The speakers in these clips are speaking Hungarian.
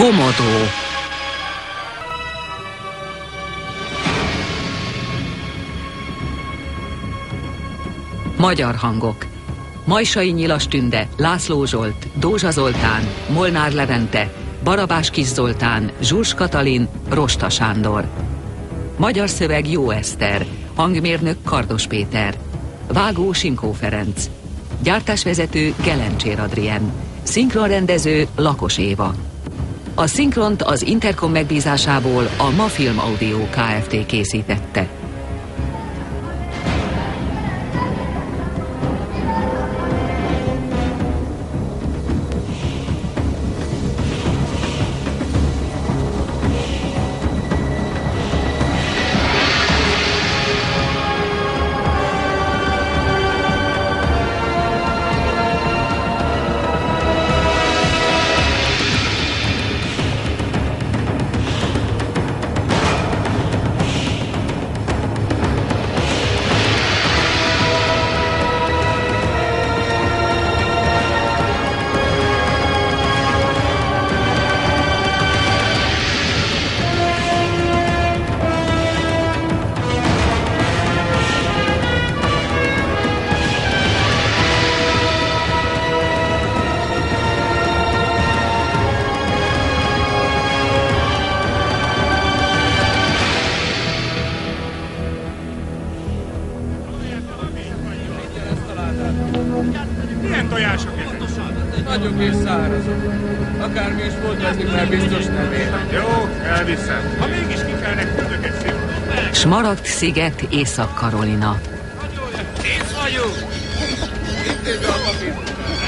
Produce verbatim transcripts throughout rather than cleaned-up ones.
Komodo. Magyar hangok. Majsai Nyilas Tünde, László Zsolt, Dózsa Zoltán, Molnár Levente, Barabás Kis Zoltán, Zsurs Katalin, Rosta Sándor. Magyar szöveg Jó Eszter, hangmérnök Kardos Péter, vágó Simkó Ferenc, gyártásvezető Gelencsér Adrien, szinkronrendező Lakos Éva. A szinkront az Intercom megbízásából a Ma Film Audio Kft. Készítette. Milyen tojások ezek? Nagyobb és szárazok. Akármi is volt, az már biztos nem ér. Jó, elviszem. Ha mégis ki kell nekünk egy szívot. Smaragd sziget, Észak-Karolina. Kész vagyunk! Intézd a papírt.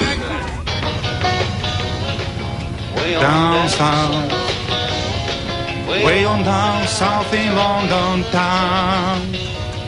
Down south, way on down south in London town.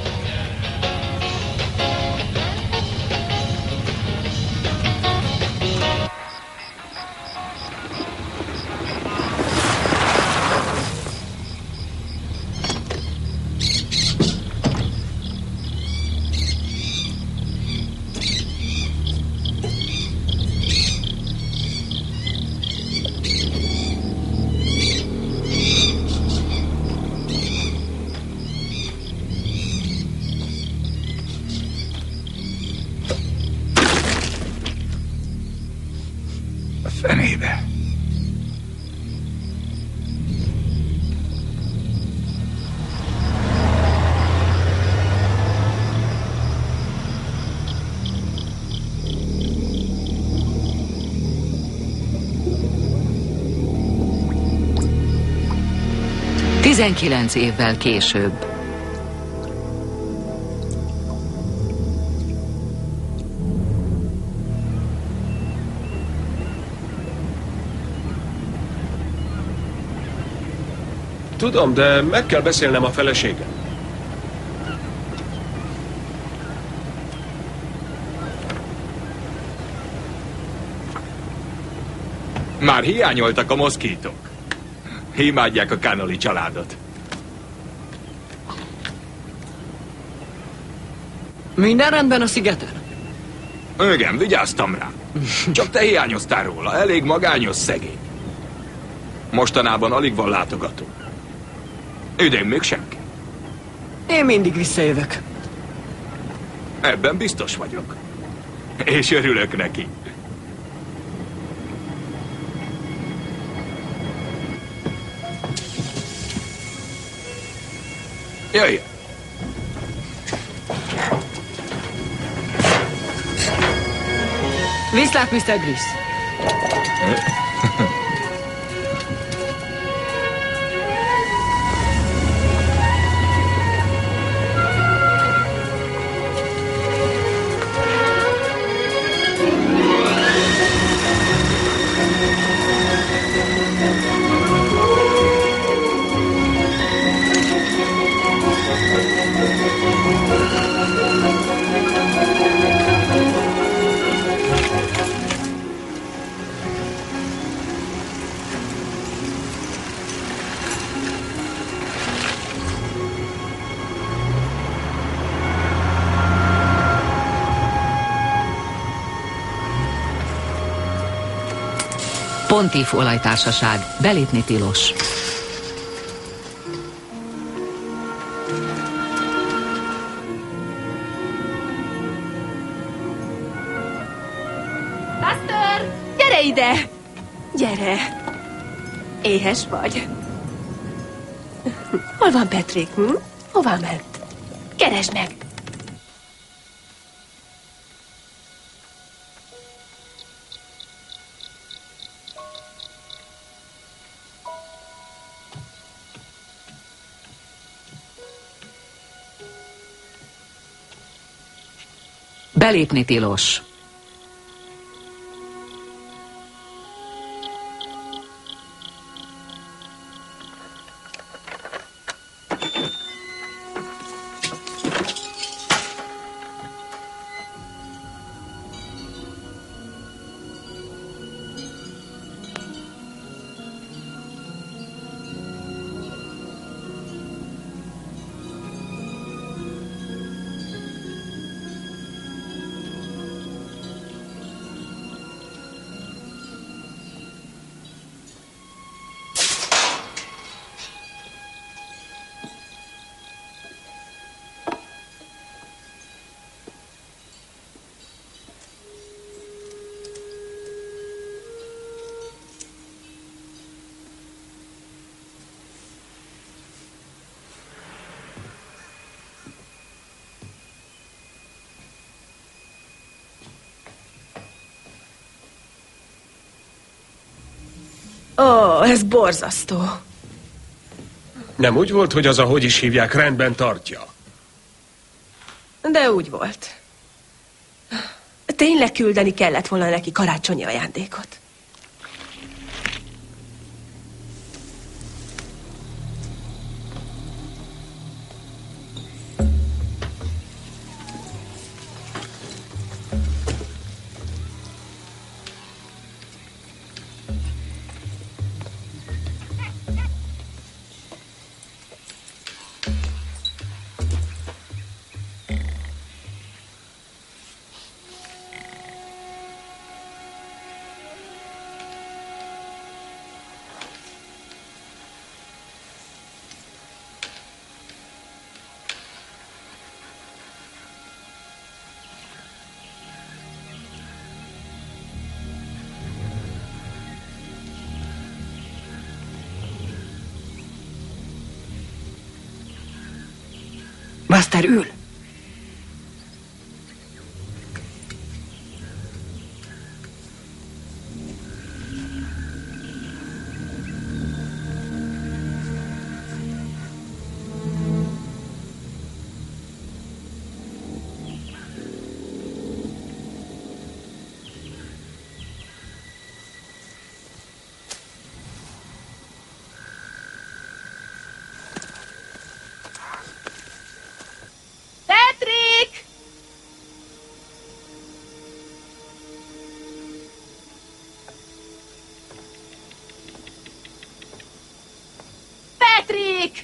Fenébe. tizenkilenc évvel később. Tudom, de meg kell beszélnem a feleségem. Már hiányoltak a moszkítok. Imádják a Connolly családot. Minden rendben a szigeten? Igen, vigyáztam rá. Csak te hiányoztál róla, elég magányos szegény. Mostanában alig van látogató. Idén még senki. Én mindig visszajövök. Ebben biztos vagyok. És örülök neki. Jöjjön! Viszlát, miszter Gris. Pontív olajtársaság. Belépni tilos. Buster! Gyere ide! Gyere! Éhes vagy? Hol van Patrick? Hm? Hová ment? Keresd meg! Belépni tilos. Ó, ez borzasztó. Nem úgy volt, hogy az, ahogy is hívják, rendben tartja? De úgy volt. Tényleg küldeni kellett volna neki karácsonyi ajándékot. Buster, ül! Patrick! Patrick!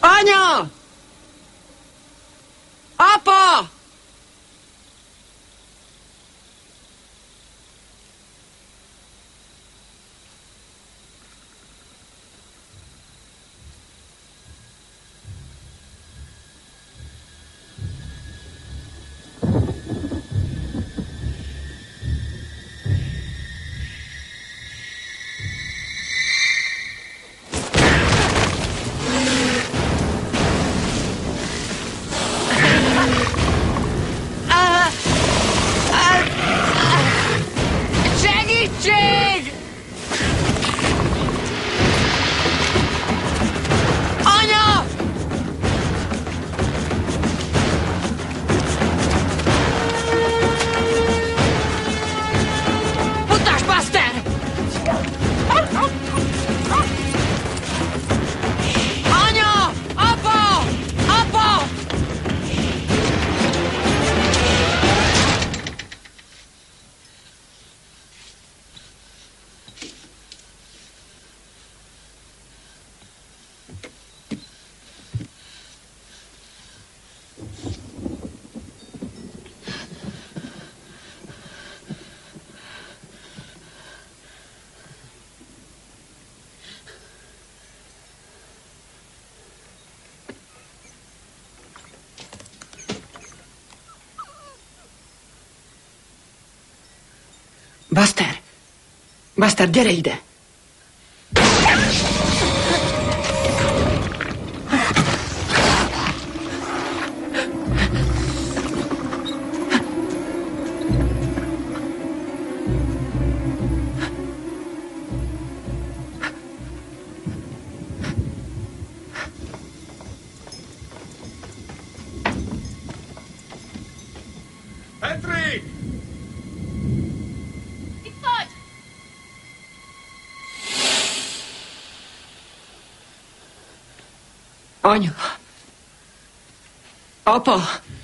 Anya! Apa! Segítség! Anya! Futás, Buster! Anya! Apa! Apa! Buster! Buster, gyere ide! Patrick! Itt vagy! Anya! Apa!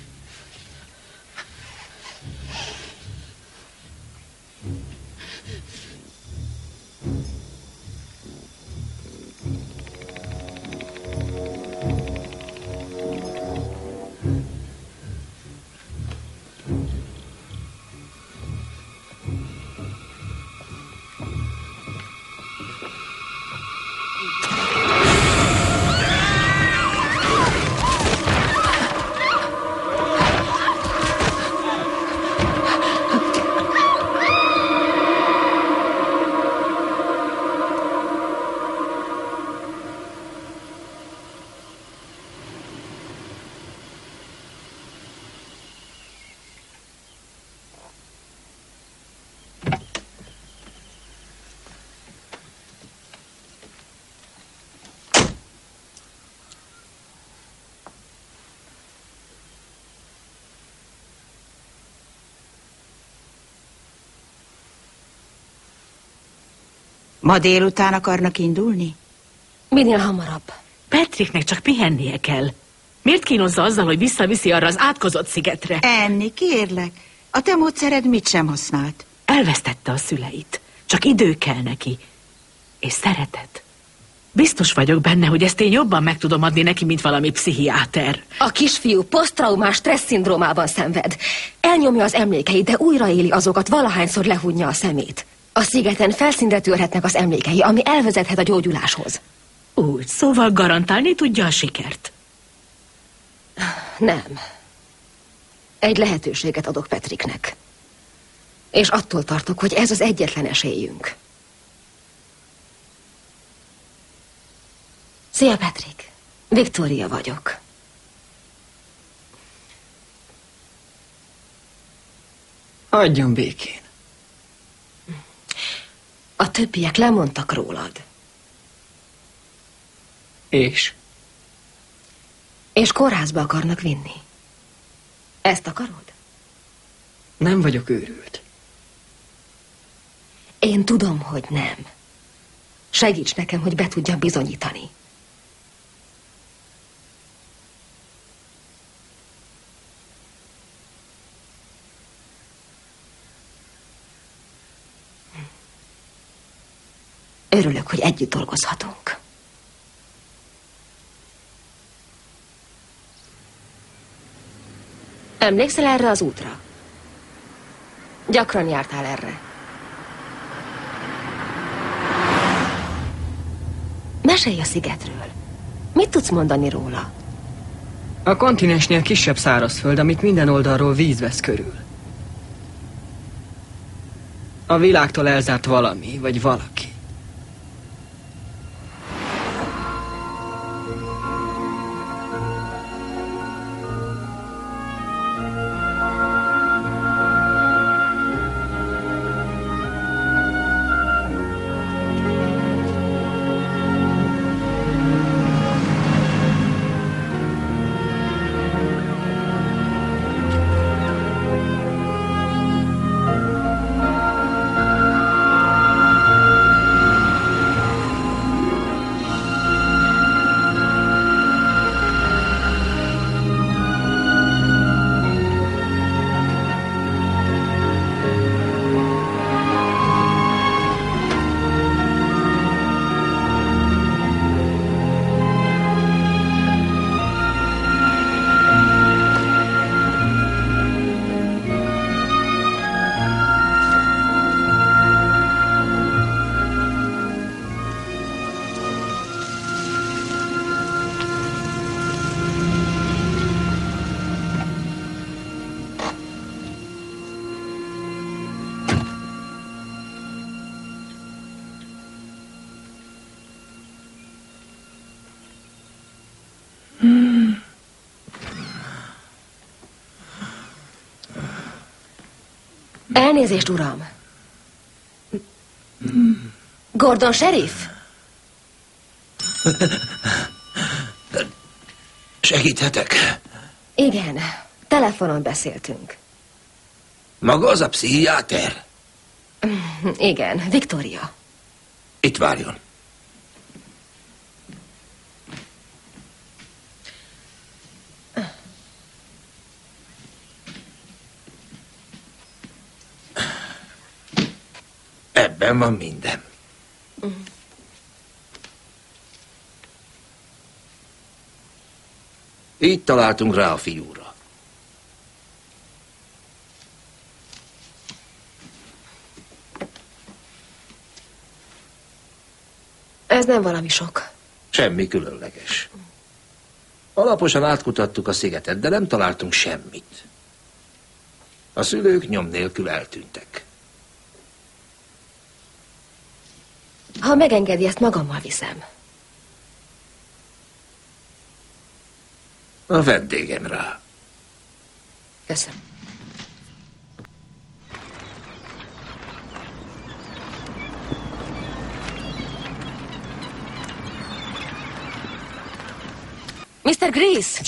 Ma délután akarnak indulni? Minél hamarabb. Patricknek csak pihennie kell. Miért kínozza azzal, hogy visszaviszi arra az átkozott szigetre? Enni, kérlek. A te módszered mit sem használt. Elvesztette a szüleit. Csak idő kell neki. És szeretet. Biztos vagyok benne, hogy ezt én jobban meg tudom adni neki, mint valami pszichiáter. A kisfiú posztraumás stressz-szindrómában szenved. Elnyomja az emlékeit, de újraéli azokat, valahányszor lehúnyja a szemét. A szigeten felszínre törhetnek az emlékei, ami elvezethet a gyógyuláshoz. Úgy, szóval garantálni tudja a sikert. Nem. Egy lehetőséget adok Patricknek. És attól tartok, hogy ez az egyetlen esélyünk. Szia, Patrick. Victoria vagyok. Hagyjon békén. A többiek lemondtak rólad. És? És kórházba akarnak vinni. Ezt akarod? Nem vagyok őrült. Én tudom, hogy nem. Segíts nekem, hogy be tudjam bizonyítani. Örülök, hogy együtt dolgozhatunk. Emlékszel erre az útra? Gyakran jártál erre. Mesélj a szigetről. Mit tudsz mondani róla? A kontinensnél kisebb szárazföld, amit minden oldalról víz vesz körül. A világtól elzárt valami, vagy valaki. Elnézést, uram. Gordon sheriff? Segíthetek? Igen, telefonon beszéltünk. Maga az a pszichiáter? Igen, Victoria. Itt várjon. Ebben van minden. Így találtunk rá a fiúra. Ez nem valami sok. Semmi különleges. Alaposan átkutattuk a szigetet, de nem találtunk semmit. A szülők nyom nélkül eltűntek. Ha megengedi, ezt magammal viszem. A vendégem rá. Köszönöm. miszter Grease!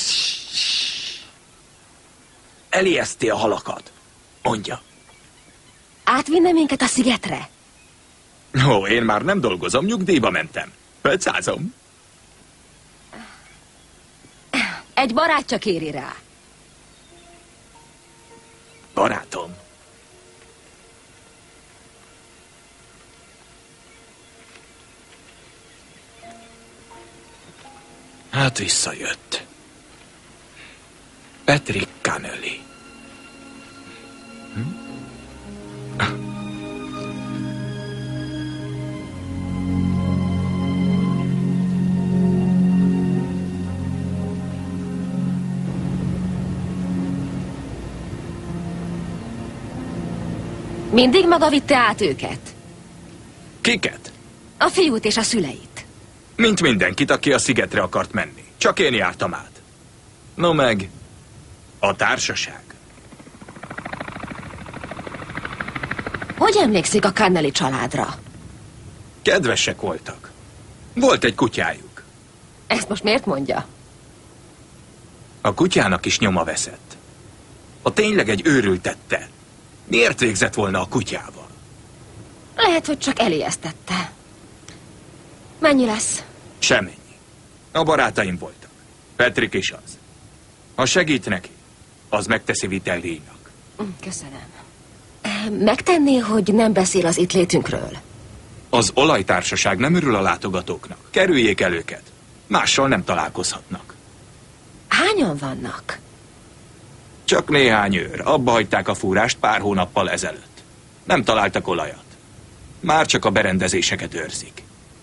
Elijeszti a halakat. Mondja. Átvinne minket a szigetre? Ó, én már nem dolgozom, nyugdíjba mentem. Pöccázom. Egy barátja kéri rá. Barátom. Hát visszajött. Patrick Connelly. Hm? Mindig maga vitte át őket? Kiket? A fiút és a szüleit. Mint mindenkit, aki a szigetre akart menni. Csak én jártam át. No meg, a társaság. Hogy emlékszik a Connelly családra? Kedvesek voltak. Volt egy kutyájuk. Ezt most miért mondja? A kutyának is nyoma veszett. A tényleg egy őrült tette. Miért végzett volna a kutyával? Lehet, hogy csak elijesztette. Mennyi lesz? Semmennyi. A barátaim voltak. Patrick is az. Ha segít neki, az megteszi vitellíjnak. Köszönöm. Megtenné, hogy nem beszél az itt létünkről? Az olajtársaság nem örül a látogatóknak. Kerüljék el őket. Mással nem találkozhatnak. Hányan vannak? Csak néhány őr. Abba hagyták a fúrást pár hónappal ezelőtt. Nem találtak olajat. Már csak a berendezéseket őrzik.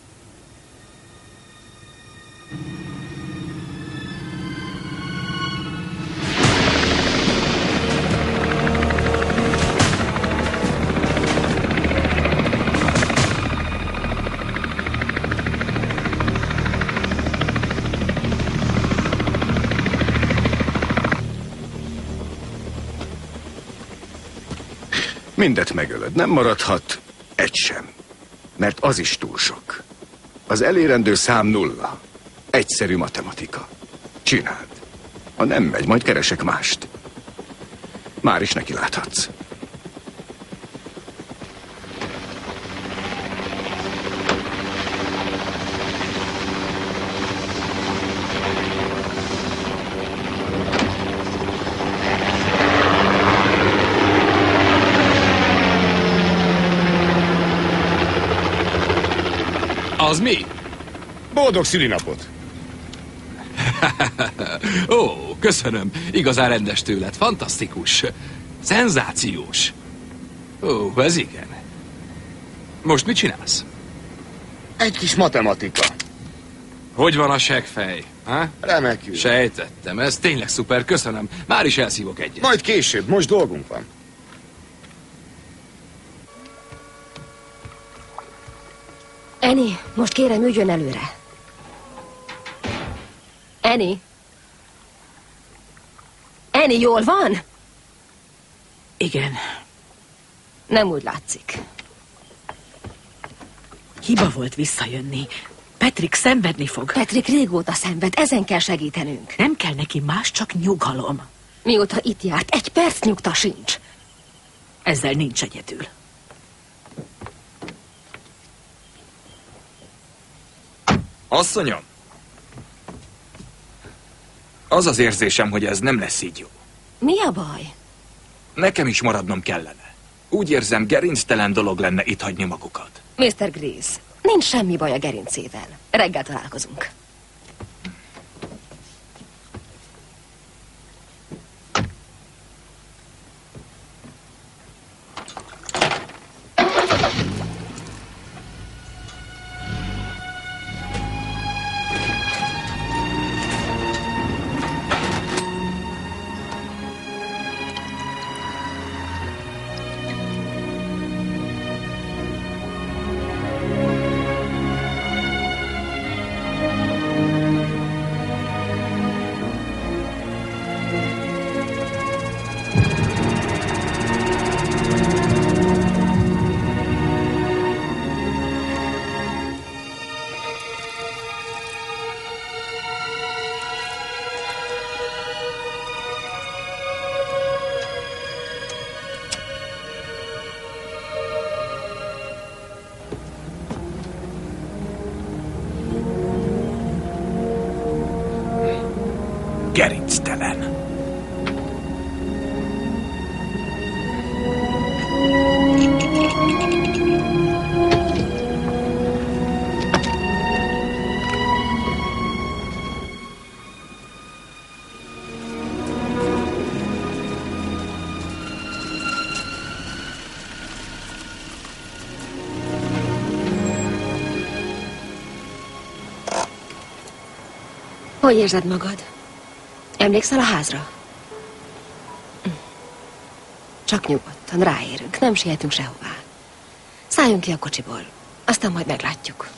Mindet megölöd, nem maradhat egy sem, mert az is túl sok. Az elérendő szám nulla. Egyszerű matematika. Csináld. Ha nem megy, majd keresek mást. Már is neki láthatsz. Az mi? Boldog szülinapot! Ó, köszönöm. Igazán rendes tőled. Fantasztikus. Szenzációs. Ó, ez igen. Most mit csinálsz? Egy kis matematika. Hogy van a seggfej? Ha? Remekül. Sejtettem. Ez tényleg szuper. Köszönöm. Már is elszívok egyet. Majd később. Most dolgunk van. Annie, most kérem, üljön előre. Annie? Annie, jól van? Igen. Nem úgy látszik. Hiba volt visszajönni. Patrick szenvedni fog. Patrick régóta szenved, ezen kell segítenünk. Nem kell neki más, csak nyugalom. Mióta itt járt, egy perc nyugta sincs. Ezzel nincs egyedül. Asszonyom! Az az érzésem, hogy ez nem lesz így jó. Mi a baj? Nekem is maradnom kellene. Úgy érzem, gerinctelen dolog lenne itt hagyni magukat. miszter Grease, nincs semmi baj a gerincével. Reggel találkozunk. Gerinctelen. Hogy érzed magad? Emlékszel a házra? Csak nyugodtan, ráérünk, nem sietünk sehová. Szálljunk ki a kocsiból, aztán majd meglátjuk.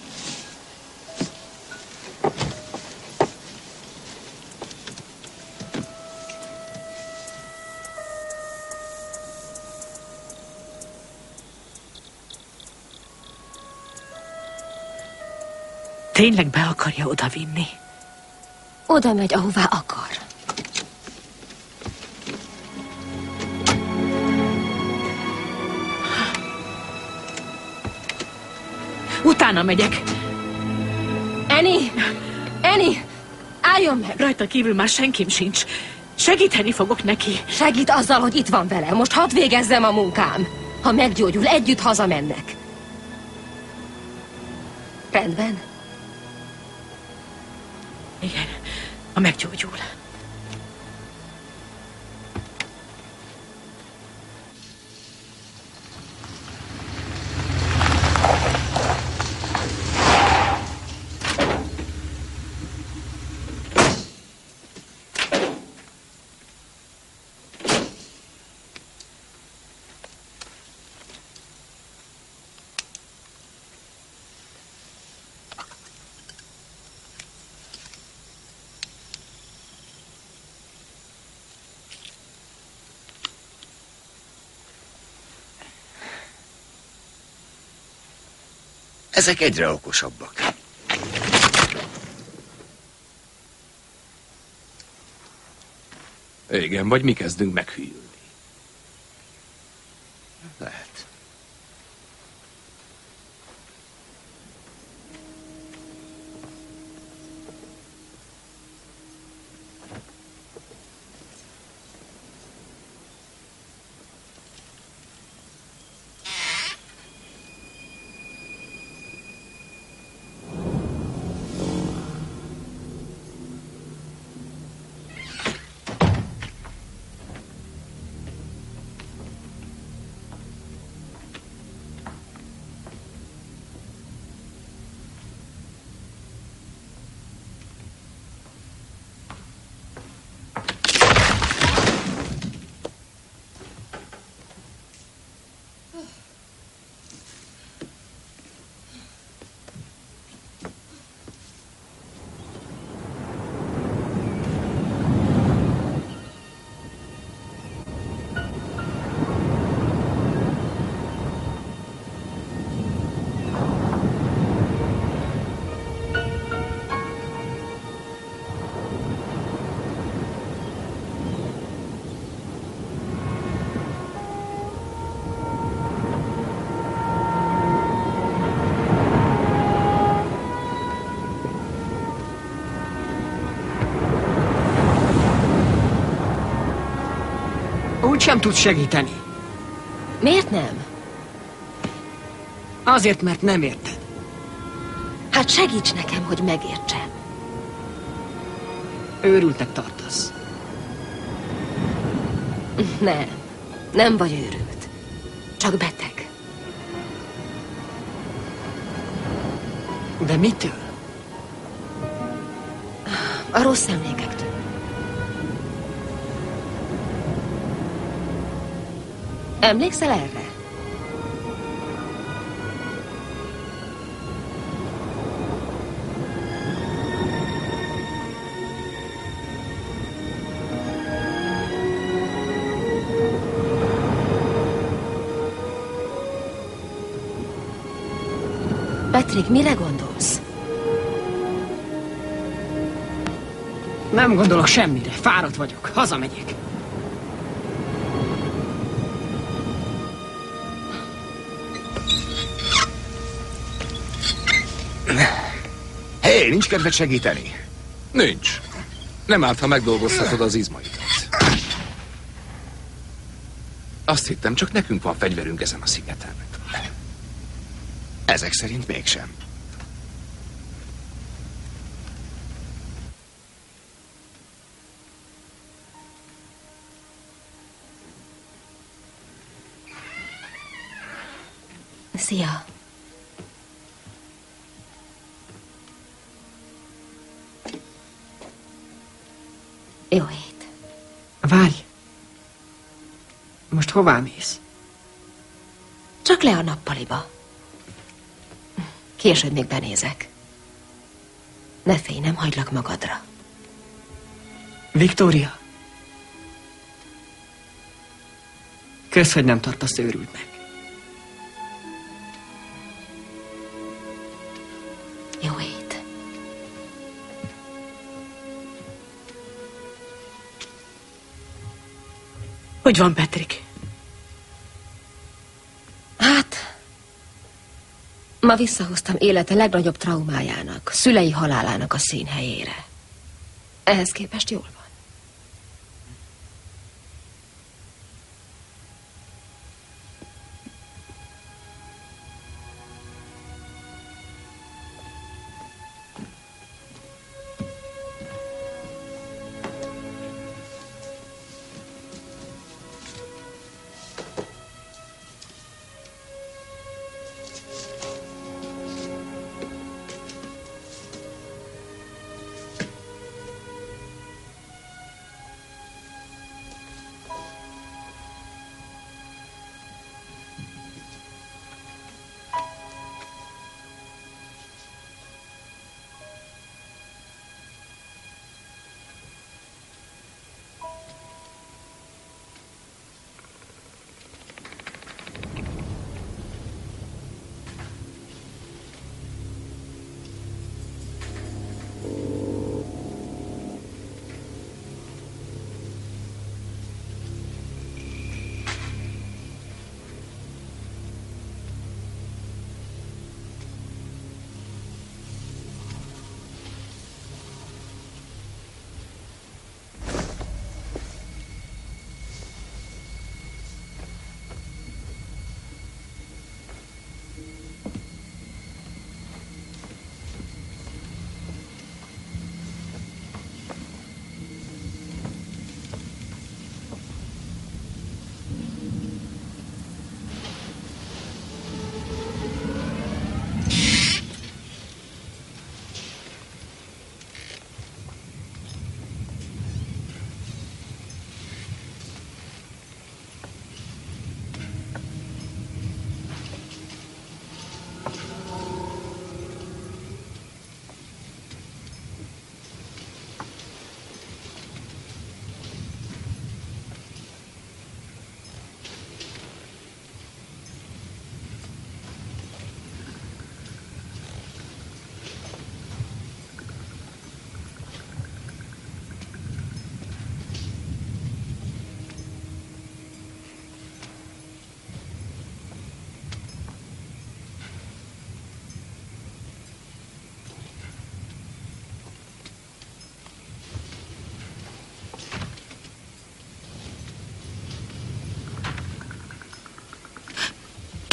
Tényleg be akarja odavinni? Oda megy, ahová akar. Utána megyek. Annie! Annie! Álljon meg! Rajta kívül már senkim sincs. Segíteni fogok neki. Segít azzal, hogy itt van vele. Most hadd végezzem a munkám. Ha meggyógyul, együtt hazamennek. Rendben? Igen, ha meggyógyul. Ezek egyre okosabbak. Igen, vagy mi kezdünk meghűlni. Lehet. Úgy sem tud segíteni. Miért nem? Azért, mert nem érted. Hát segíts nekem, hogy megértsem. Őrültnek tartasz. Nem, nem vagy őrült. Csak beteg. De mitől? A rossz emlékektől. Emlékszel erre? Patrick, mire gondolsz? Nem gondolok semmire. Fáradt vagyok. Hazamegyek. Hé, hey, nincs kedved segíteni? Nincs. Nem árt, ha megdolgoztatod az izmaidat. Azt hittem, csak nekünk van fegyverünk ezen a szigeten. Ezek szerint mégsem. Szia. Jó hét. Várj. Most hová mész? Csak le a nappaliba. Később még benézek. Ne félj, nem hagylak magadra. Viktória. Kösz, hogy nem tartasz őrültnek. Jó hét. Hogy van, Patrick? Hát, ma visszahoztam élete legnagyobb traumájának, szülei halálának a színhelyére. Ehhez képest jól van.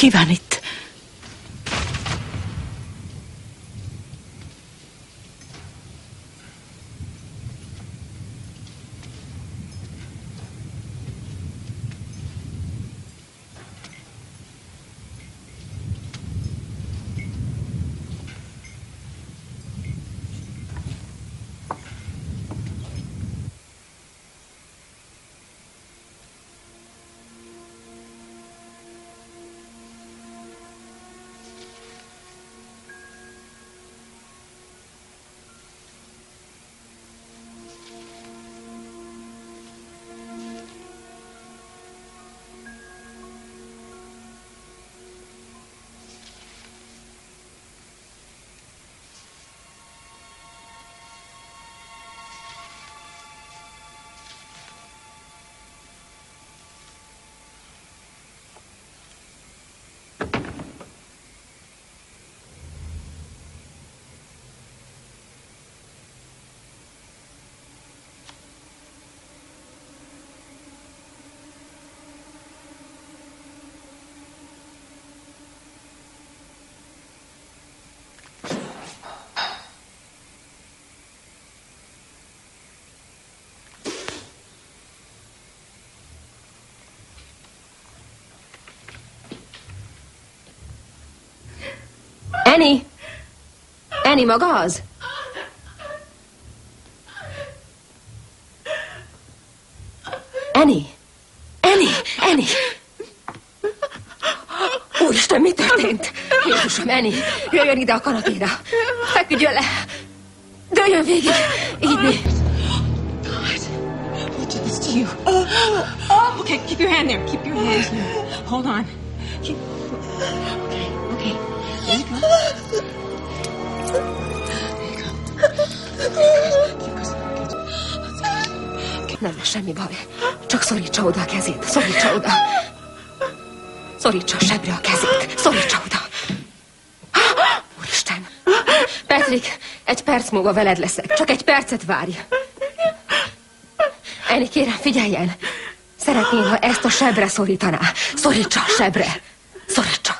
Ki van itt? Annie! Annie, maga az? Annie! Annie! Annie! Úristen, mi történt? Jézusom, Annie, jöjjön ide a kanapéra. Feküdjön le. Dőljön végig. Így mi. What did this to you? Oh, oh, okay, keep your hand there. Keep your hand here. Hold on. Keep... Okay, okay. There you go. Nem lesz semmi baj. Csak szorítsa oda a kezét. Szorítsa oda. Szorítsa a sebre a kezét. Szorítsa oda. Úristen. Patrick, egy perc múlva veled leszek. Csak egy percet várj. Annie, kérem, figyeljen. Szeretném, ha ezt a sebre szorítaná. Szorítsa a sebre. Szorítsa.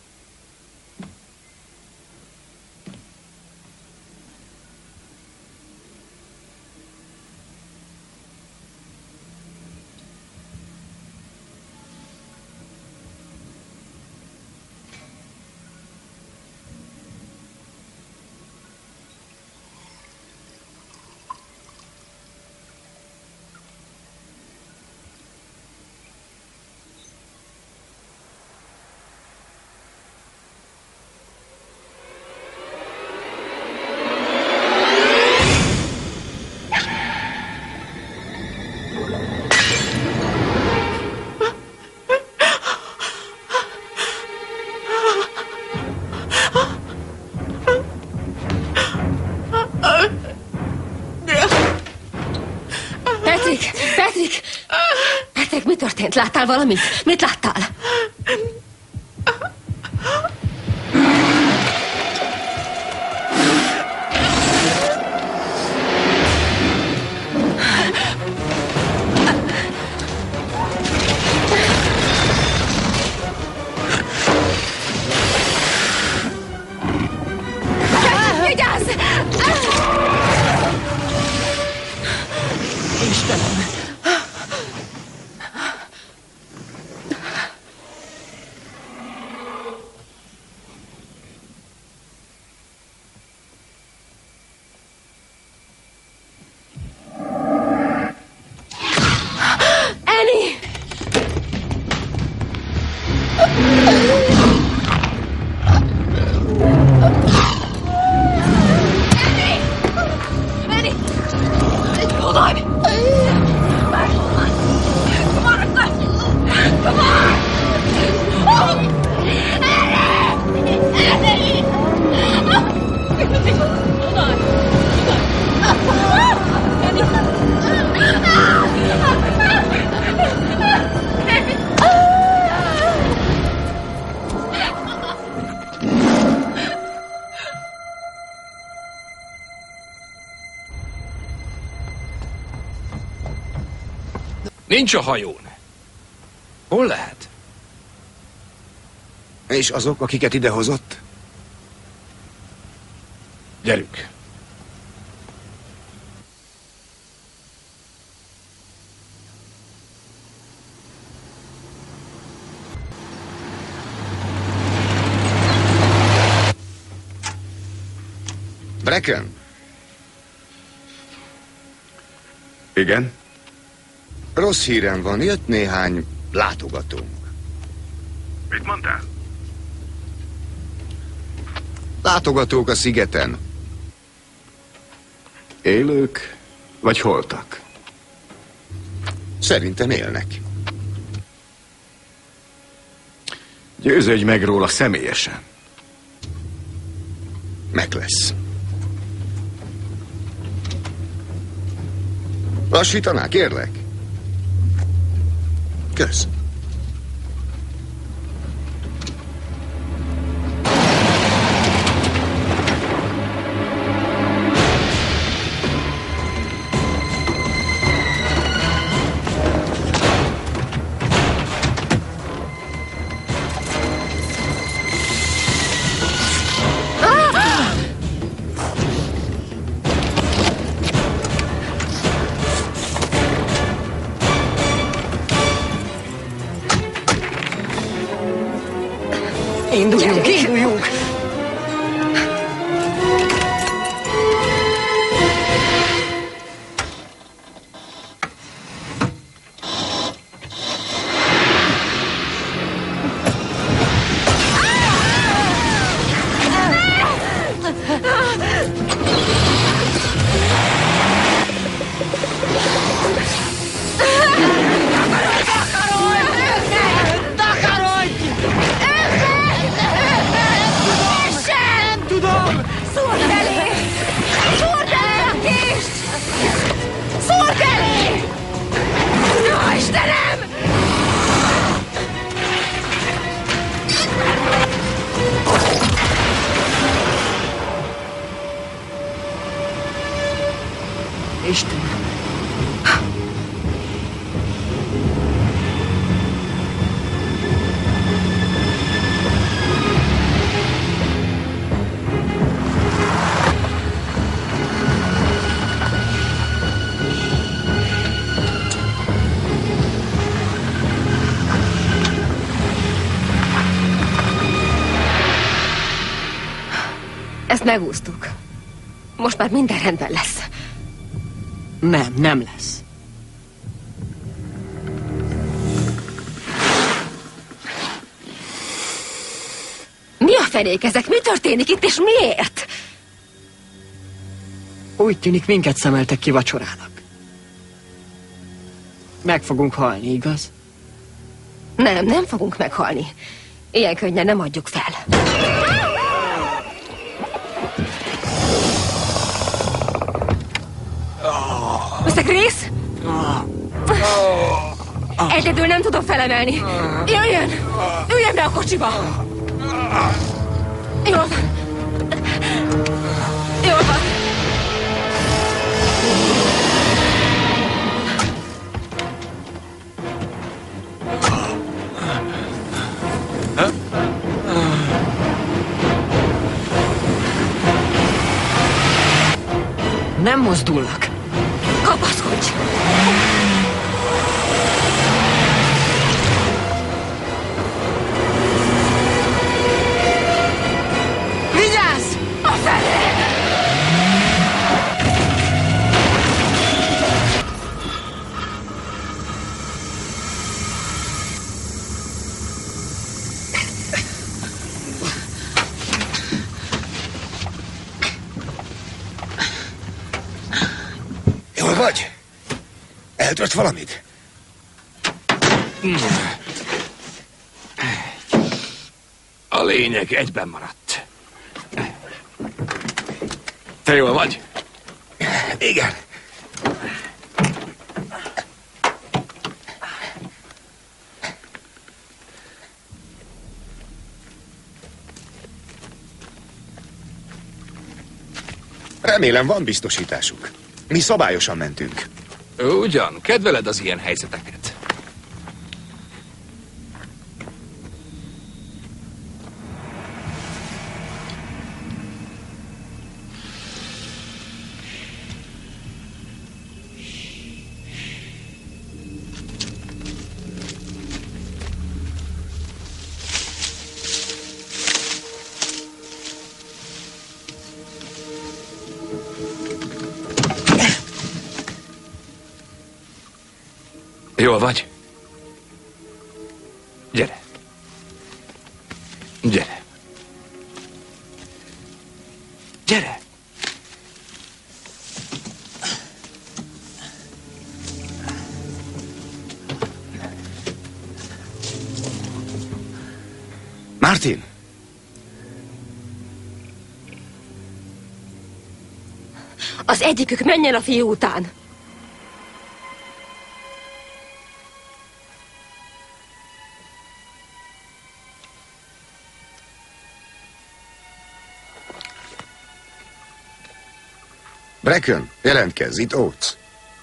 Láttál valamit? Mit láttál? Vigyázz! Istenem! Nincs a hajón. Hol lehet? És azok, akiket idehozott? Gyerünk. Bracken? Igen? Rossz hírem van, jött néhány látogatónk. Mit mondtál? Látogatók a szigeten. Élők vagy holtak? Szerintem élnek. Győződj meg róla személyesen. Meg lesz. Lassítaná, kérlek? Kösz. Induljunk, induljunk! Ezt megúsztuk. Most már minden rendben lesz. Nem, nem lesz. Mi a fenék ezek? Mi történik itt, és miért? Úgy tűnik, minket szemeltek ki vacsorának. Meg fogunk halni, igaz? Nem, nem fogunk meghalni. Ilyen könnyen nem adjuk fel. miszter Grace? Egyedül nem tudom felemelni. Jöjjön! Üljen be a kocsiba! Jól van. Jól van. Nem mozdulnak. Kapaszkodj! Vigyázz! A felé! Jól vagy? Eltört valamit? A lényeg egyben maradt. Te jól vagy? Igen. Remélem van biztosításuk. Mi szabályosan mentünk. Ugyan, kedveled az ilyen helyzeteket. Jól vagy? Gyere. Gyere. Gyere. Martin! Az egyikük menjen a fiú után. Bracken, jelentkezz, itt Oates.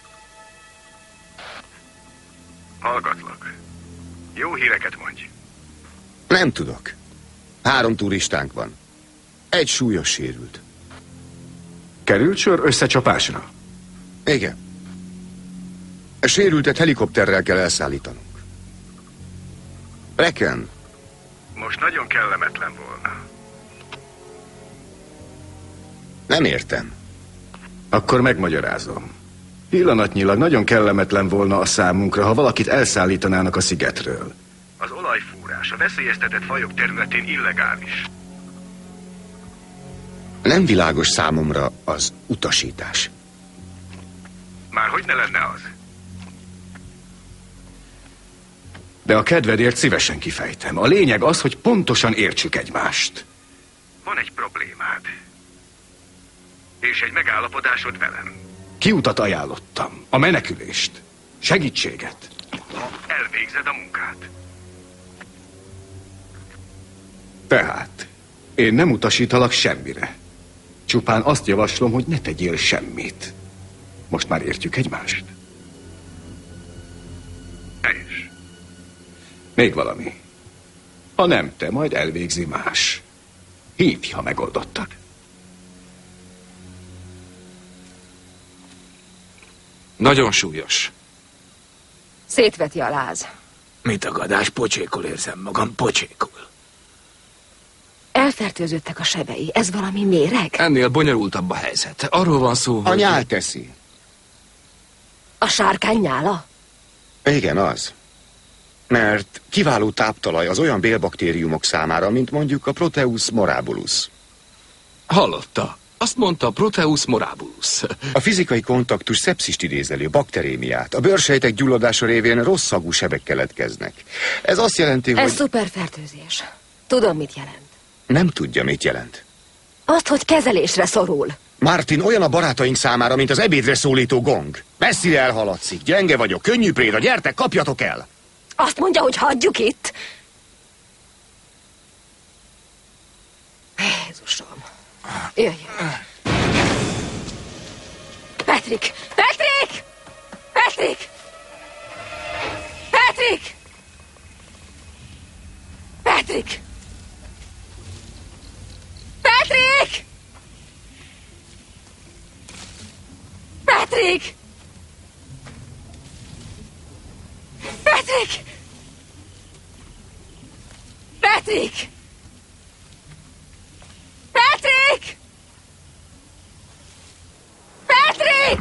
Hallgatlak. Jó híreket mondj. Nem tudok. Három turistánk van. Egy súlyos sérült. Került sor összecsapásra? Igen. A sérültet helikopterrel kell elszállítanunk. Bracken. Most nagyon kellemetlen volna. Nem értem. Akkor megmagyarázom. Pillanatnyilag nagyon kellemetlen volna a számunkra, ha valakit elszállítanának a szigetről. Az olajfúrás a veszélyeztetett fajok területén illegális. Nem világos számomra az utasítás. Már hogy ne lenne az? De a kedvedért szívesen kifejtem. A lényeg az, hogy pontosan értsük egymást. Van egy problémád. És egy megállapodásod velem. Kiutat ajánlottam. A menekülést. Segítséget. Ha elvégzed a munkát. Tehát, én nem utasítalak semmire. Csupán azt javaslom, hogy ne tegyél semmit. Most már értjük egymást? Helyes. Még valami. Ha nem te, majd elvégzi más. Hívj, ha megoldottad. Nagyon súlyos. Szétveti a láz. Mit tagadás, pocsékul érzem magam, pocsékul. Elfertőzöttek a sebei. Ez valami méreg? Ennél bonyolultabb a helyzet. Arról van szó, hogy... A nyál teszi. A sárkány nyála? Igen, az. Mert kiváló táptalaj az olyan bélbaktériumok számára, mint mondjuk a Proteus morabilis. Hallotta. Azt mondta Proteus morabilis. A fizikai kontaktus szepszist idéz elő, bakterémiát. A bőrsejtek gyulladása révén rossz szagú sebek keletkeznek. Ez azt jelenti, hogy... Ez szuperfertőzés. Tudom, mit jelent. Nem tudja, mit jelent. Azt, hogy kezelésre szorul. Martin olyan a barátaink számára, mint az ebédre szólító gong. Messzire elhaladszik. Gyenge vagyok, könnyű préda, gyertek, kapjatok el! Azt mondja, hogy hagyjuk itt. Jézusom. Jöjjön. Patrick! Patrick! Patrick! Patrick! Patrick! Patrick! Patrick! Patrick! Patrick! Patrick! Patrick!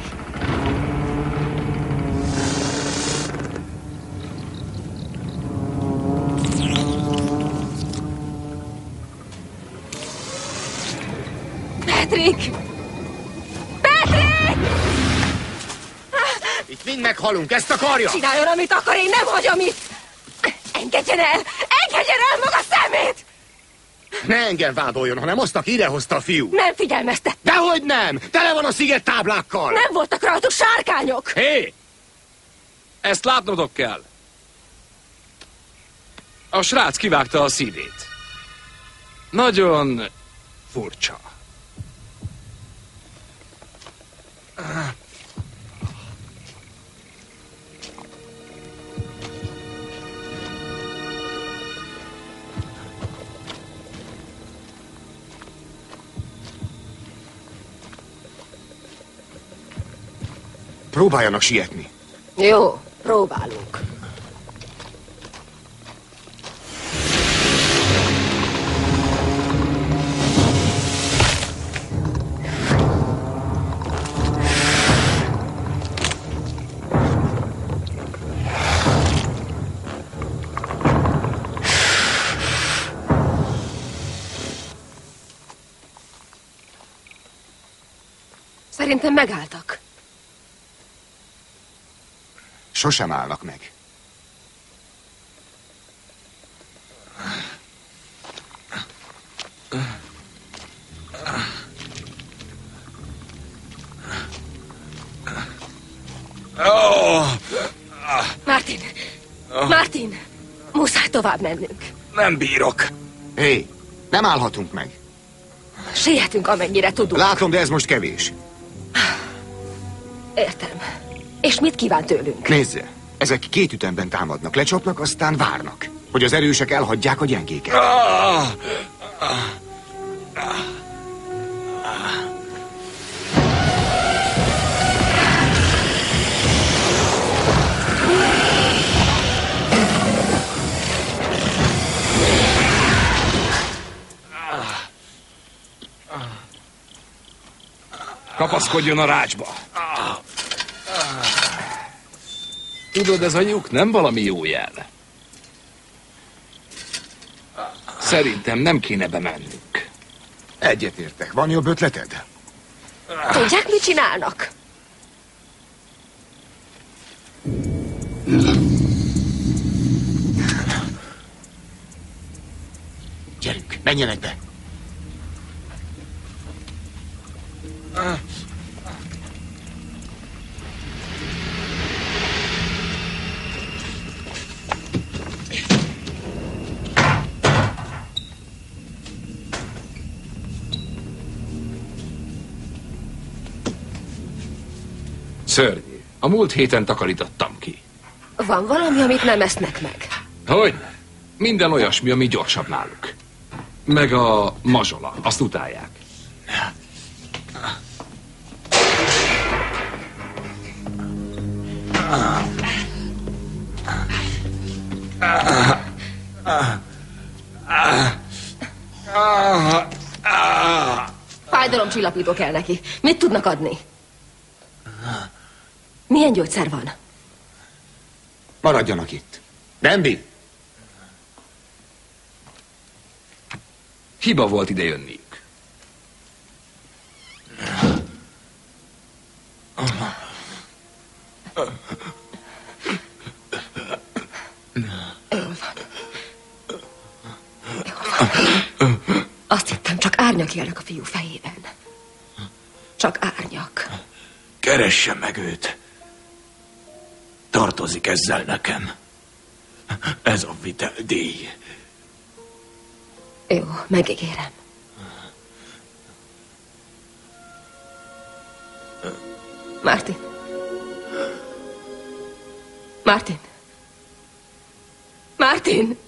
Patrick! Patrick! Itt mind meghalunk, ezt akarja? Csináljon, amit akar, én nem hagyom itt! Engedjen el! Engedjen el maga szemét! Ne engem vádoljon, hanem azt, aki idehozta a fiú. Nem figyelmeztet. Dehogy nem! Tele van a sziget táblákkal! Nem voltak rajtuk sárkányok! Hé! Hey! Ezt látnotok kell. A srác kivágta a szívét. Nagyon furcsa. Próbáljanak sietni. Jó, próbálunk. Szerintem megálltak. Sosem állnak meg. Oh. Martin! Martin! Muszáj tovább mennünk. Nem bírok. Hé, nem állhatunk meg. Sietünk, amennyire tudunk. Látom, de ez most kevés. Értem. És mit kíván tőlünk? Nézze, ezek két ütemben támadnak, lecsapnak, aztán várnak, hogy az erősek elhagyják a gyengéket. Ah! Ah! Ah! Kapaszkodjon a rácsba. Tudod, ez a lyuk nem valami jó jel. Szerintem nem kéne bemennünk. Egyetértek. Van jobb ötleted? Tudják, mit csinálnak? Gyerünk, menjenek be. Szörnyű. A múlt héten takarítottam ki. Van valami, amit nem esznek meg? Hogy? Minden olyasmi, ami gyorsabb náluk. Meg a mazsola, azt utálják. Fájdalomcsillapító kell neki. Mit tudnak adni? Milyen gyógyszer van? Maradjanak itt. Bambi! Hiba volt ide jönniük. Jól van. Jól van. Azt hittem, csak árnyak élnek a fiú fejében. Csak árnyak. Keresse meg őt. Tartozik ezzel nekem. Ez a viteldíj. Jó, megígérem. Martin. Martin. Martin!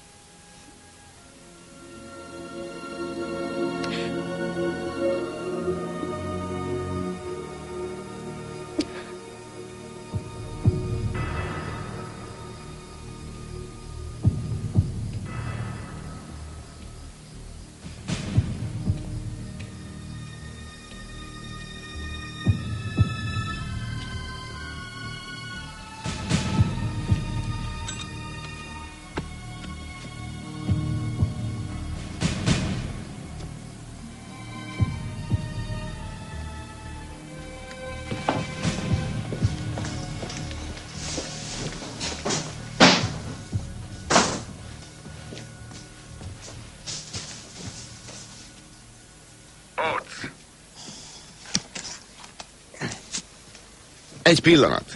Egy pillanat.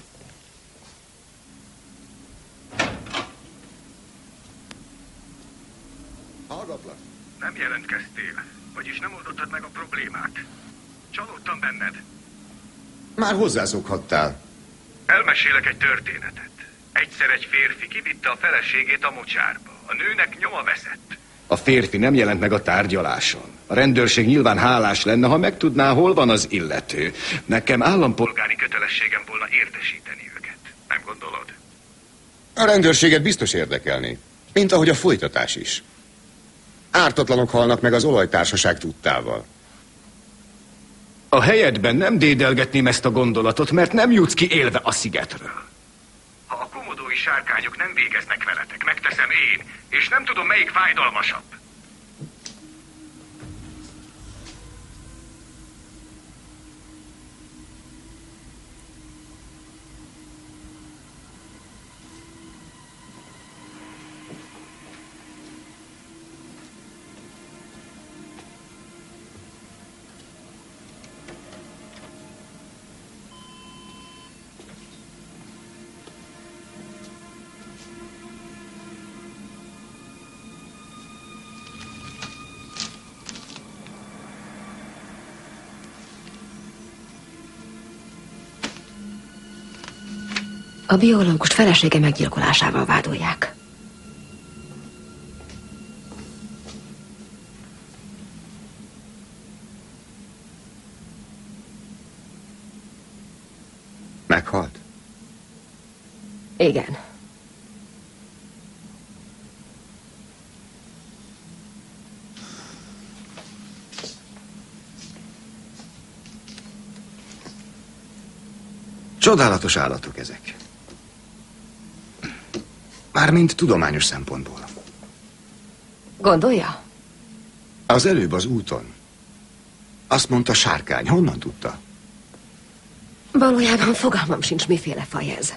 Hallgatlak. Nem jelentkeztél, vagyis nem oldottad meg a problémát. Csalódtam benned. Már hozzászokhattál. Elmesélek egy történetet. Egyszer egy férfi kivitte a feleségét a mocsárba. A nőnek nyoma veszett. A férfi nem jelent meg a tárgyaláson. A rendőrség nyilván hálás lenne, ha megtudná, hol van az illető. Nekem állampolgári kötelességem volna értesíteni őket. Nem gondolod? A rendőrséget biztos érdekelni, mint ahogy a folytatás is. Ártatlanok halnak meg az olajtársaság tudtával. A helyedben nem dédelgetném ezt a gondolatot, mert nem jutsz ki élve a szigetről. Ha a komodói sárkányok nem végeznek veletek, megteszem én, és nem tudom, melyik fájdalmasabb. A biológust felesége meggyilkolásával vádolják. Meghalt? Igen. Csodálatos állatok ezek. Mármint tudományos szempontból. Gondolja? Az előbb az úton. Azt mondta sárkány. Honnan tudta? Valójában fogalmam sincs, miféle faj ez.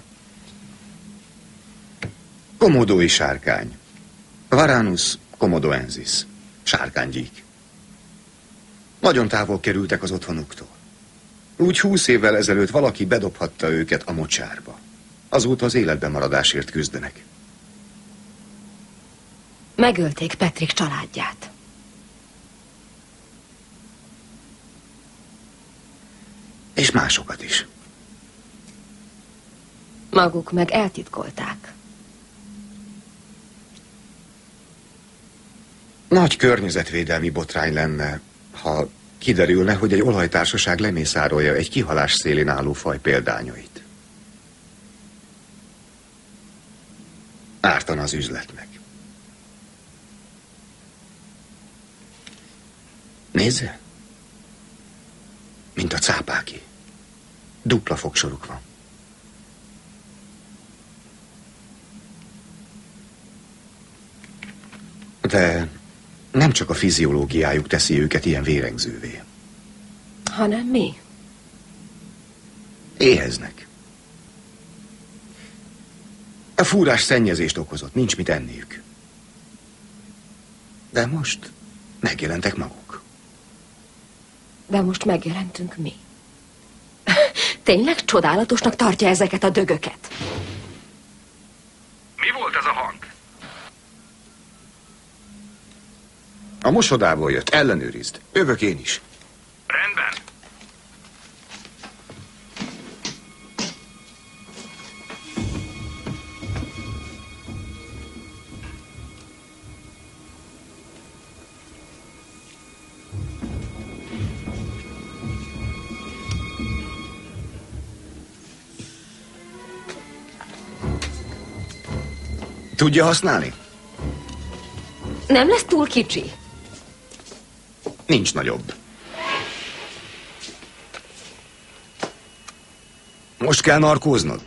Komodói sárkány. Varanus komodoensis. Sárkánygyík. Nagyon távol kerültek az otthonuktól. Úgy húsz évvel ezelőtt valaki bedobhatta őket a mocsárba. Azóta az életben maradásért küzdenek. Megölték Patrick családját. És másokat is. Maguk meg eltitkolták. Nagy környezetvédelmi botrány lenne, ha kiderülne, hogy egy olajtársaság lemészárolja egy kihalás szélén álló faj példányait. Ártana az üzletnek. Nézze! Mint a cápáké. Dupla fogsoruk van. De nem csak a fiziológiájuk teszi őket ilyen vérengzővé. Hanem mi? Éheznek. A fúrás szennyezést okozott, nincs mit enniük. De most megjelentek maguk. De most megjelentünk mi. Tényleg csodálatosnak tartja ezeket a dögöket? Mi volt ez a hang? A mosodából jött, ellenőrizd. Jövök én is. Rendben. Tudja használni? Nem lesz túl kicsi. Nincs nagyobb. Most kell narkóznod?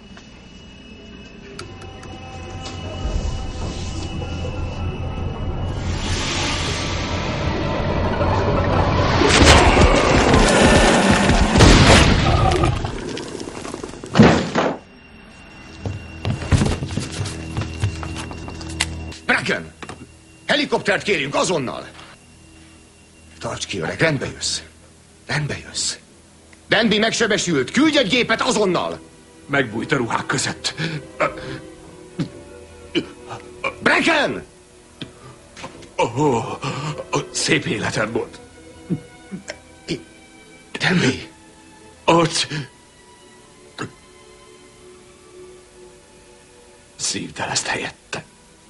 Bracken! Helikoptert kérünk azonnal! Tarts ki, öreg, rendbe jössz. Rendbe jössz. Denby megsebesült, küldj egy gépet azonnal! Megbújt a ruhák között. Bracken! Oh, szép életed volt. Denby! Ott... Szívd el ezt helyette.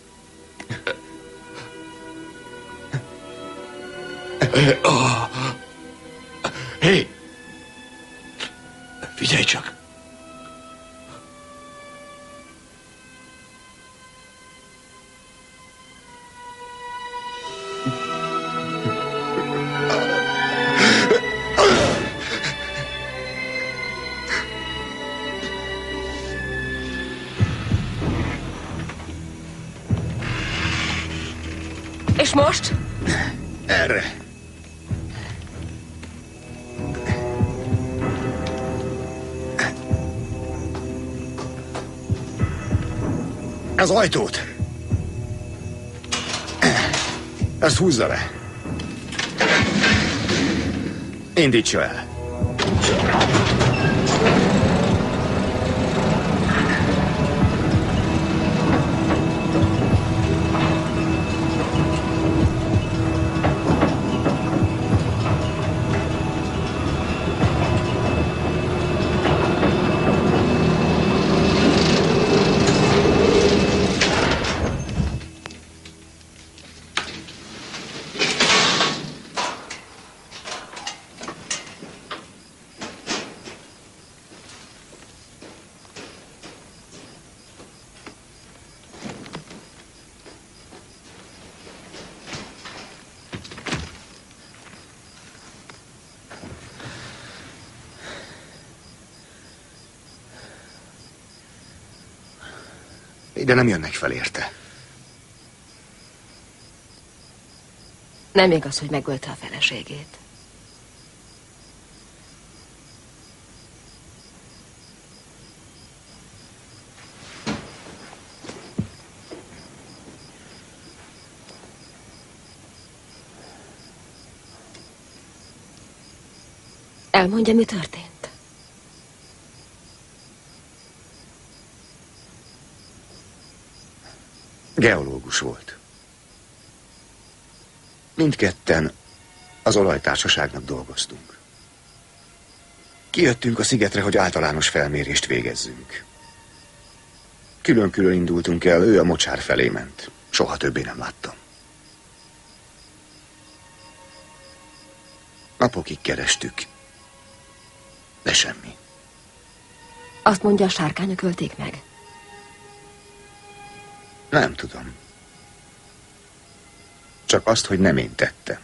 Oh. Hé! Hey. Figyelj csak! És most? Erre. Az ajtót. Ezt húzza le. Indítsa el. Ide nem jönnek fel érte. Nem igaz, hogy megölte a feleségét. Elmondja, mi történt? Geológus volt. Mindketten az olajtársaságnak dolgoztunk. Kijöttünk a szigetre, hogy általános felmérést végezzünk. Külön-külön indultunk el, ő a mocsár felé ment. Soha többé nem láttam. Napokig kerestük. De semmi. Azt mondja, a sárkányok ölték meg? Nem tudom. Csak azt, hogy nem én tettem.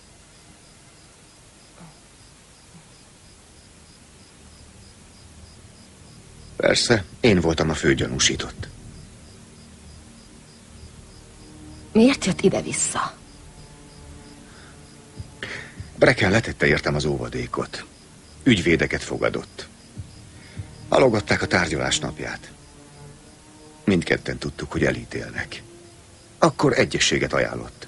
Persze, én voltam a főgyanúsított. Miért jött ide-vissza? Brecken letette értem az óvadékot. Ügyvédeket fogadott. Halogatták a tárgyalás napját. Mindketten tudtuk, hogy elítélnek. Akkor egyességet ajánlott.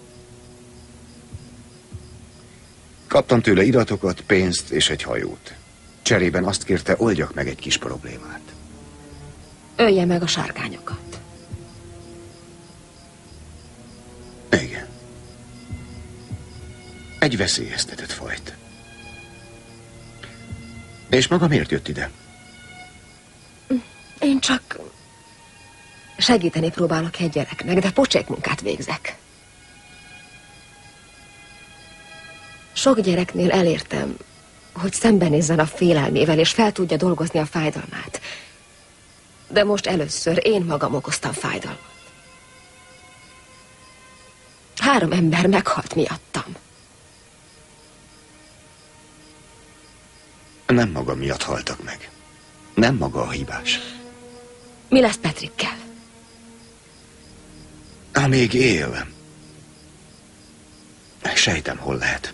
Kaptam tőle iratokat, pénzt és egy hajót. Cserében azt kérte, oldjak meg egy kis problémát. Ölje meg a sárkányokat. Igen. Egy veszélyeztetett fajt. És maga miért jött ide? Én csak segíteni próbálok egy gyereknek, de pocsék munkát végzek. Sok gyereknél elértem, hogy szembenézzen a félelmével, és fel tudja dolgozni a fájdalmát. De most először én magam okoztam fájdalmat. Három ember meghalt miattam. Nem maga miatt haltak meg. Nem maga a hibás. Mi lesz Patrickkel? Amíg él. Sejtem, hol lehet.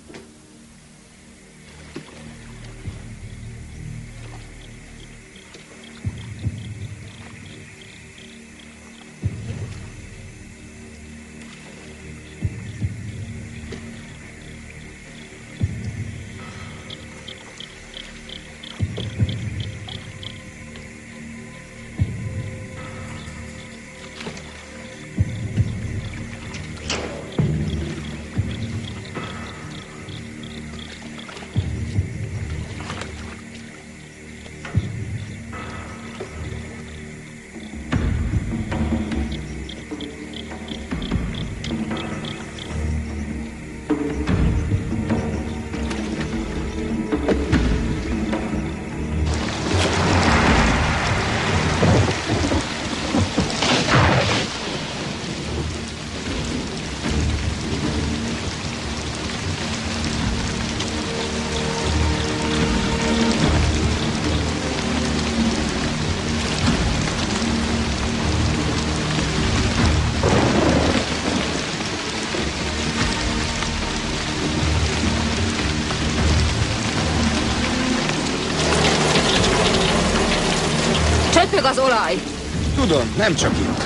Csöpög az olaj! Tudom, nem csak itt.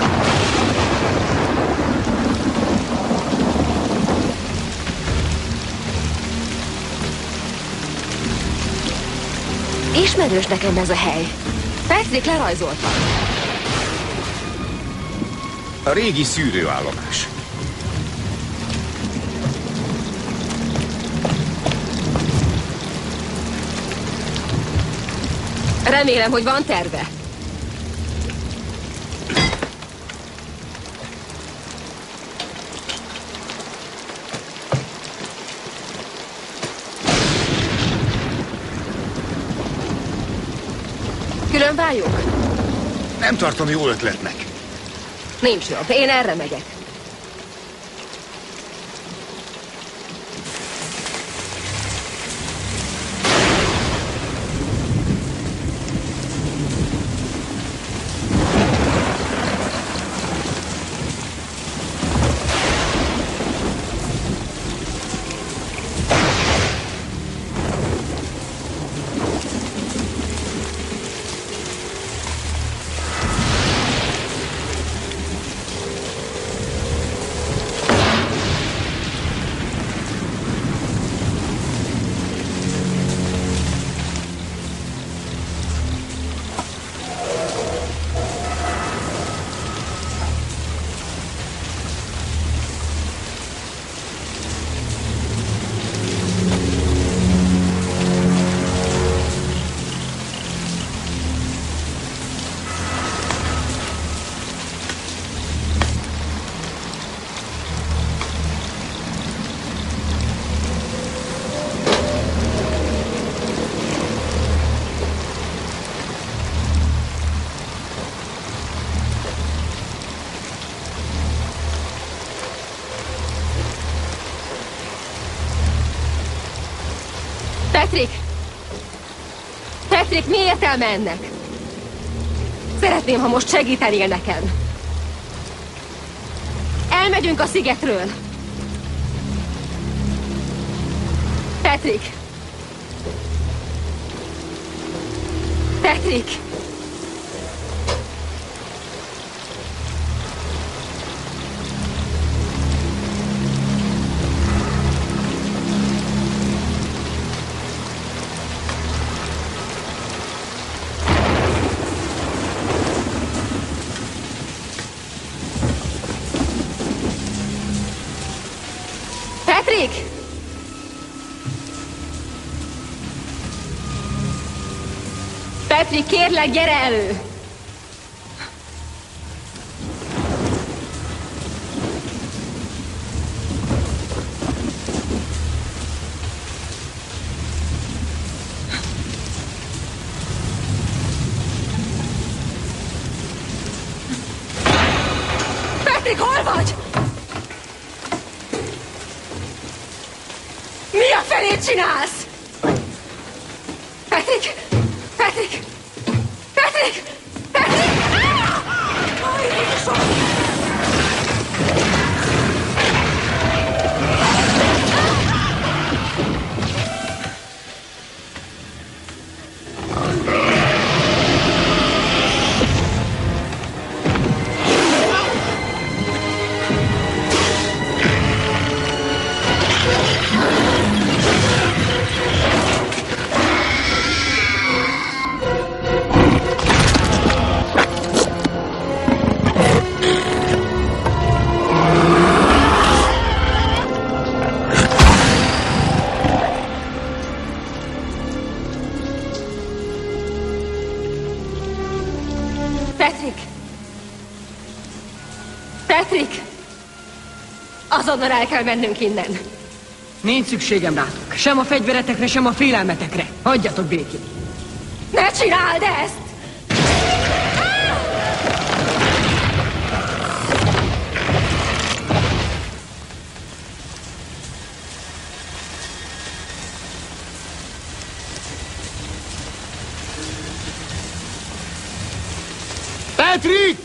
Ismerős nekem ez a hely. Patrick lerajzolta. A régi szűrőállomás. Remélem, hogy van terve. Külön váljuk? Nem tartom jó ötletnek. Nincs jobb, én erre megyek. Patrick! Patrick, mi értelme ennek? Szeretném, ha most segítenél nekem. Elmegyünk a szigetről. Patrick! Patrick! Patrick! Patrick, kérlek, gyere elő! Patrick, hol vagy? Mi a felét csinálsz? Patrick! Patrick! Patrick! Patrick! Ah! Jézusom! Patrick! Patrick! Azonnal el kell mennünk innen. Nincs szükségem rátok. Sem a fegyveretekre, sem a félelmetekre. Hagyjatok békén. Ne csináld ezt! Patrick!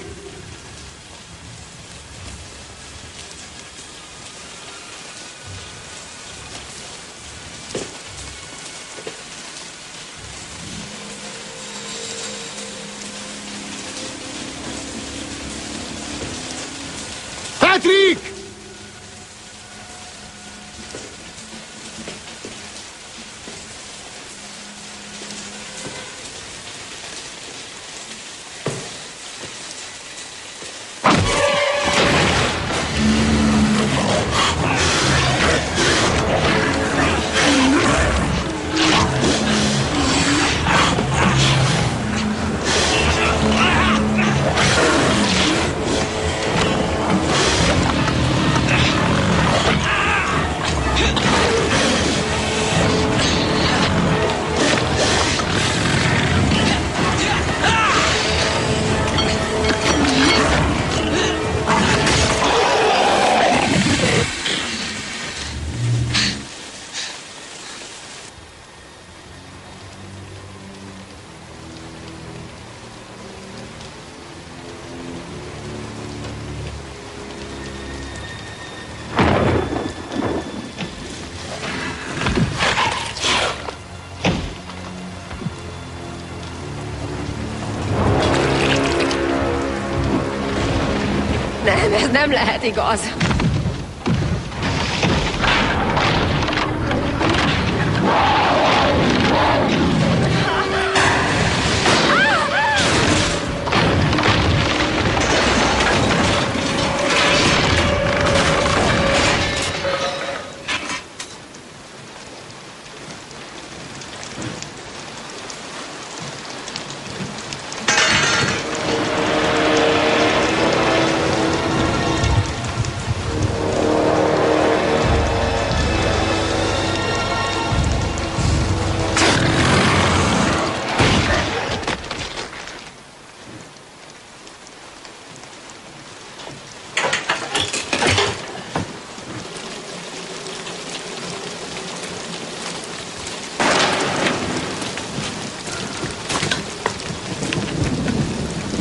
Patrick! Nem, ez nem lehet igaz.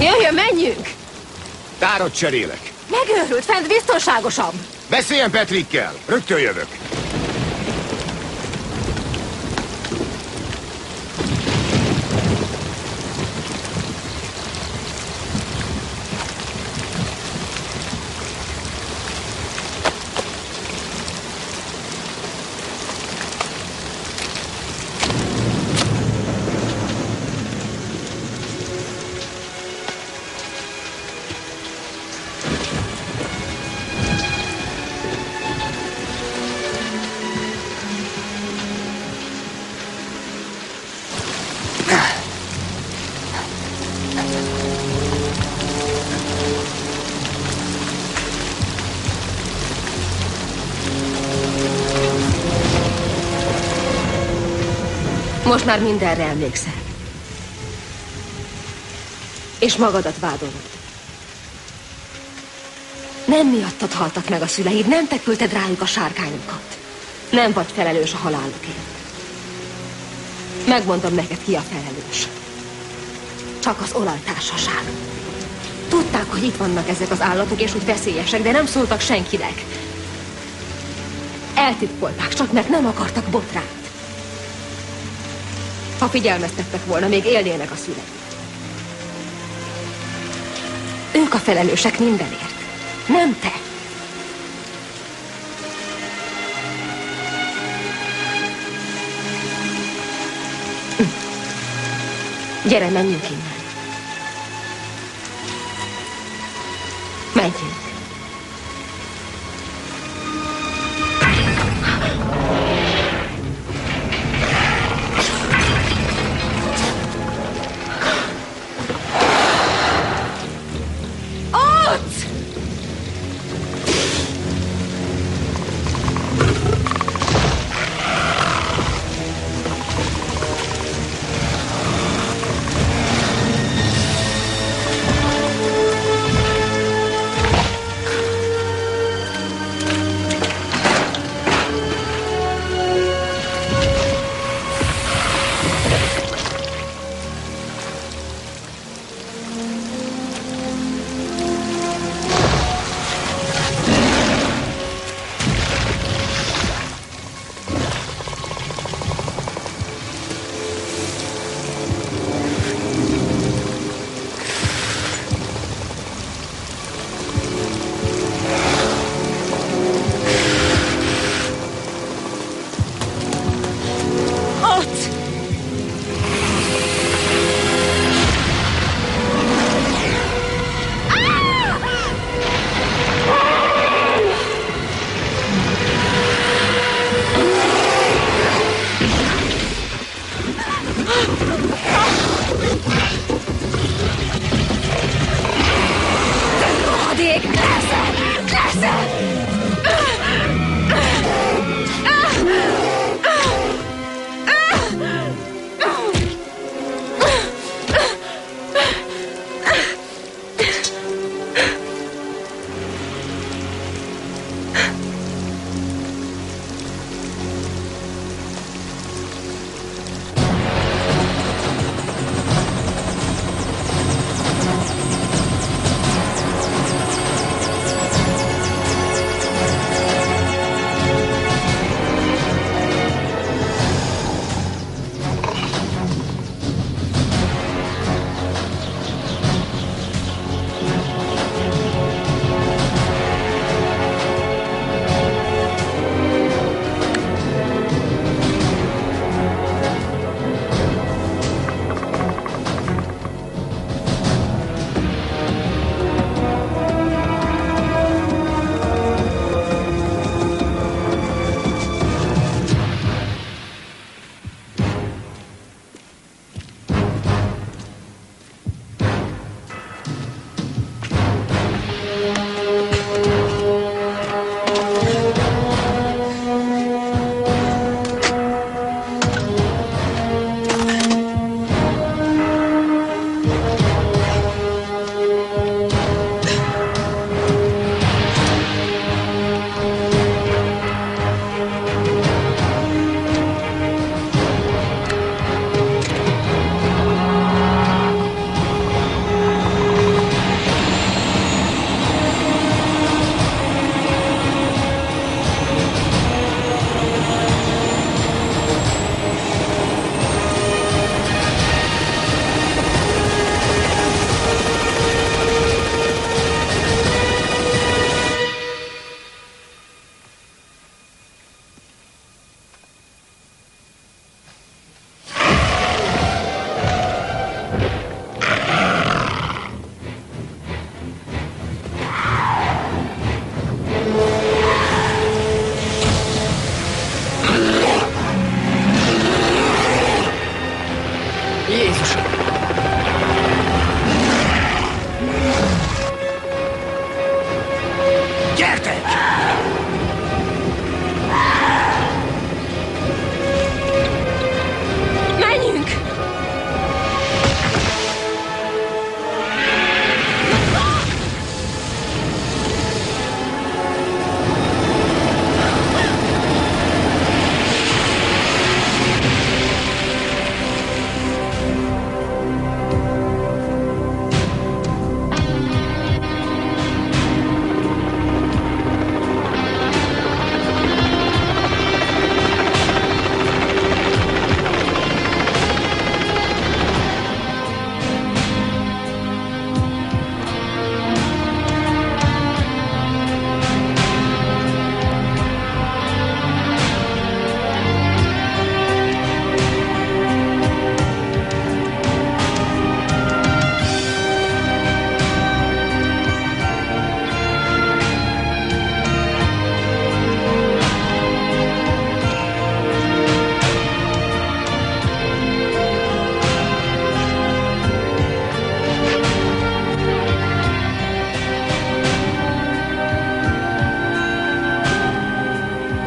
Jöjjön, menjünk! Tárat cserélek. Megőrült, fent biztonságosabb. Beszéljen Patrickkel, rögtön jövök. Most már mindenre emlékszel. És magadat vádolod. Nem miattad haltak meg a szüleid, nem te küldted rájuk a sárkányokat. Nem vagy felelős a halálukért. Megmondom neked, ki a felelős. Csak az olajtársaság. Tudták, hogy itt vannak ezek az állatok, és hogy veszélyesek, de nem szóltak senkinek. Eltitkolták, csak meg nem akartak botrányt. Ha figyelmeztettek volna, még élnének a szüleik. Ők a felelősek mindenért, nem te. Gyere, menjünk innen. Menjünk.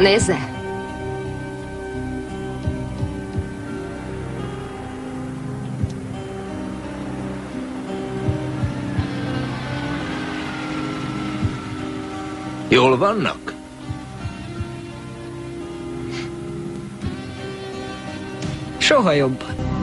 Nézze! Jól vannak? Soha jobban.